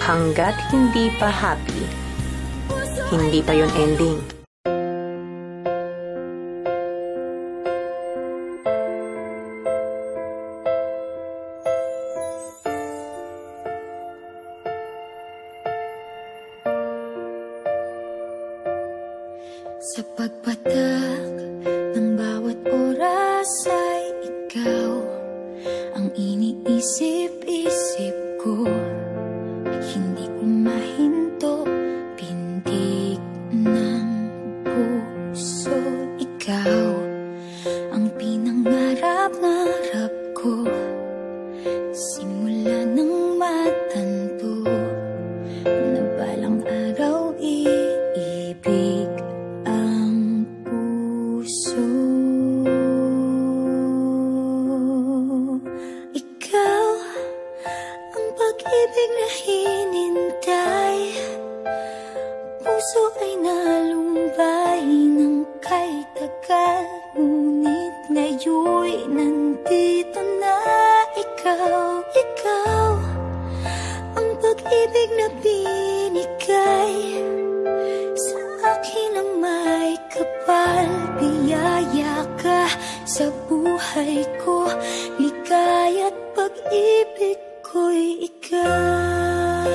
Hanggat hindi pa happy, hindi pa yun ending. Sa pagpatak ng bawat oras ay ikaw ang iniisip-isip ko. Hindi ko mahinto, pintig ng puso. Ikaw ang pinangarap-ngarap ko, simula ng matanto na balang araw iibig ang puso. Ikaw ang pag-ibig na hinintay, puso ay nalumbay ng kay tagal, ngunit ngayon'y nandito na ikaw. Ikaw ang pag-ibig na binigay sa akin ang may kapal. Biyaya ka sa buhay ko, ligaya't pag-ibig ko'y ikaw.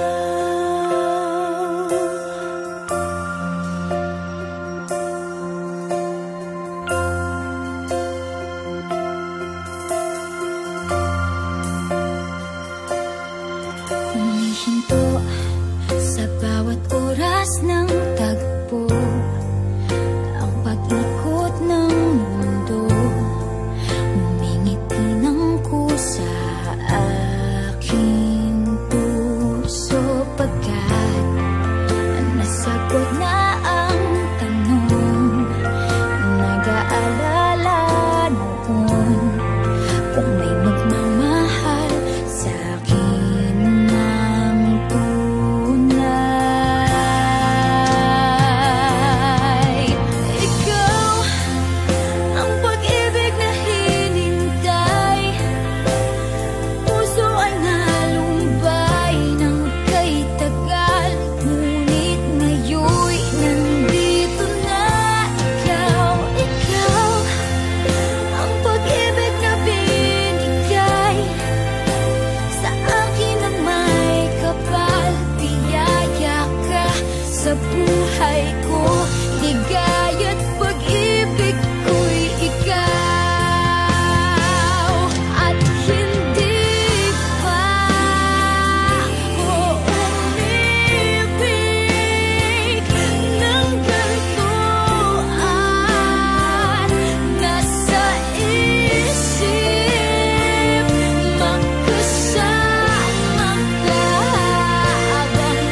Humihinto sa bawat oras ng tagpo, ang pag-ikot ng mundo, umingiti ng kusa aking puso. Pagkat nasagot na ang tanong, nag-aalala noon kung may magmamahal sa akin ng tunay. Ikaw ang pag-ibig na hinintay, puso ay nalumbay ng kay tagal, ngunit ngayon'y nandito na ikaw. Ikaw ang pag-ibig na binigay sa akin ang may kapal. Biyaya ka sa buhay ko, ligaya't pag-ibig ko'y ikaw. At hindi pa ako umibig ng gantuan. Nasa isip magkasama ka habang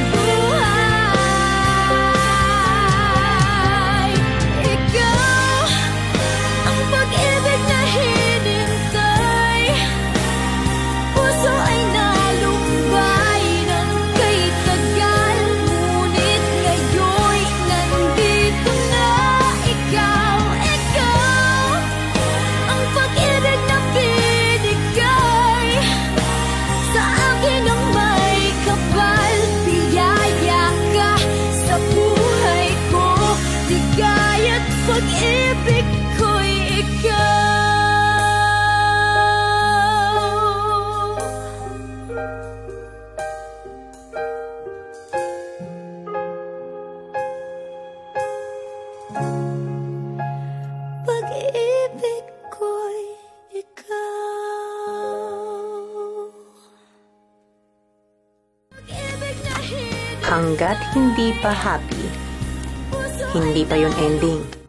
buhay. Ikaw ang pag-ibig na hinintay, puso ay nalumbay ng kay tagal, ngunit ngayon'y nandito na ikaw. Ikaw ang pag-ibig na binigay sa akin ang may kapal. Biyaya ka sa buhay ko, ligaya't pag-ibig ko'y ikaw. Pag-ibig ko'y ikaw. Pag-ibig na Hanggat hindi pa happy, hindi pa yun ending.